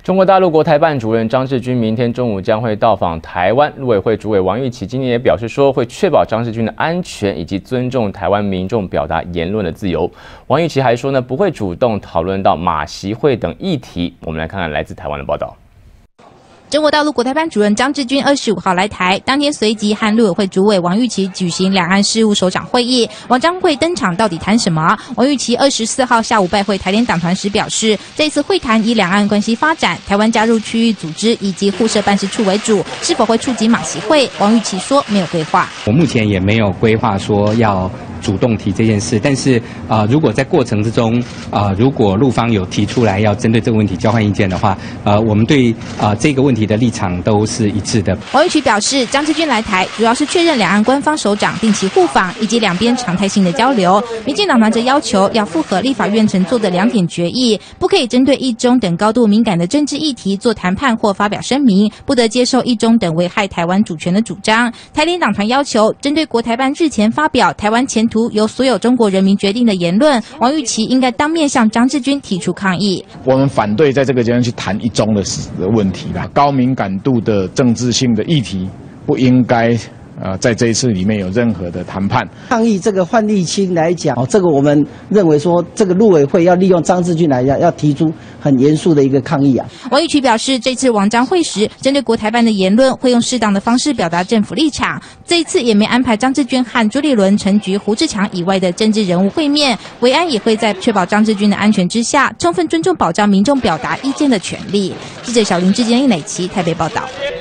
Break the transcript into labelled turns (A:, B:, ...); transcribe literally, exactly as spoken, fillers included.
A: 中国大陆国台办主任张志军明天中午将会到访台湾。陆委会主委王玉琦今天也表示说，会确保张志军的安全以及尊重台湾民众表达言论的自由。王玉琦还说呢，不会主动讨论到马习会等议题。我们来看看来自台湾的报道。
B: 中国大陆国台办主任张志军二十五号来台，当天随即和陆委会主委王玉琦举行两岸事务首长会议。王张会登场，到底谈什么？王玉琦二十四号下午拜会台联党团时表示，这次会谈以两岸关系发展、台湾加入区域组织以及互设办事处为主，是否会触及马习会？王玉琦说没有规划。
C: 我目前也没有规划说要主动提这件事，但是啊、呃，如果在过程之中啊、呃，如果陆方有提出来要针对这个问题交换意见的话，呃，我们对啊、呃、这个问题的立场都是一致的。
B: 王玉琦表示，张志军来台主要是确认两岸官方首长定期互访以及两边常态性的交流。民进党团则要求要符合立法院曾做的两点决议，不可以针对一中等高度敏感的政治议题做谈判或发表声明，不得接受一中等危害台湾主权的主张。台联党团要求，针对国台办日前发表台湾前途由所有中国人民决定的言论，王玉琦应该当面向张志军提出抗议。
D: 我们反对在这个阶段去谈一中的问题啦，高敏感度的政治性的议题不应该呃在这一次里面有任何的谈判。
E: 抗议这个范立青来讲，哦，这个我们认为说，这个陆委会要利用张志军来讲，要提出很严肃的一个抗议啊。
B: 王玉琦表示，这次王张会时，针对国台办的言论，会用适当的方式表达政府立场。这一次也没安排张志军和朱立伦、陈菊、胡志强以外的政治人物会面。维安也会在确保张志军的安全之下，充分尊重保障民众表达意见的权利。记者小林志坚、林磊琪台北报道。